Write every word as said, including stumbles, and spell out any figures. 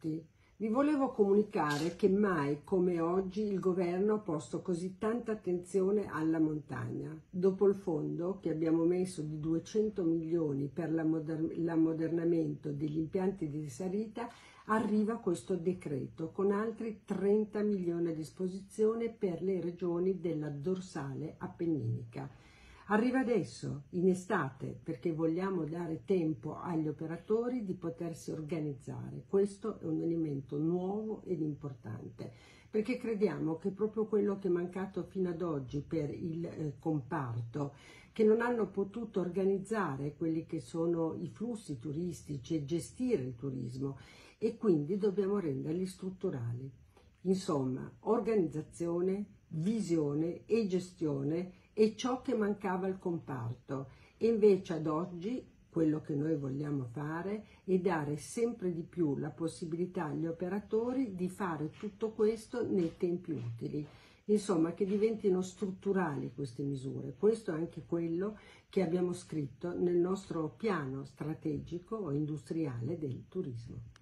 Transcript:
tutti. Vi volevo comunicare che mai come oggi il governo ha posto così tanta attenzione alla montagna. Dopo il fondo che abbiamo messo di duecento milioni per l'ammodernamento degli impianti di risalita, arriva questo decreto con altri trenta milioni a disposizione per le regioni della dorsale appenninica. Arriva adesso, in estate, perché vogliamo dare tempo agli operatori di potersi organizzare. Questo è un elemento nuovo ed importante, perché crediamo che proprio quello che è mancato fino ad oggi per il eh, comparto, che non hanno potuto organizzare quelli che sono i flussi turistici e gestire il turismo, e quindi dobbiamo renderli strutturali. Insomma, organizzazione, visione e gestione è ciò che mancava al comparto, e invece ad oggi quello che noi vogliamo fare è dare sempre di più la possibilità agli operatori di fare tutto questo nei tempi utili. Insomma, che diventino strutturali queste misure. Questo è anche quello che abbiamo scritto nel nostro piano strategico o industriale del turismo.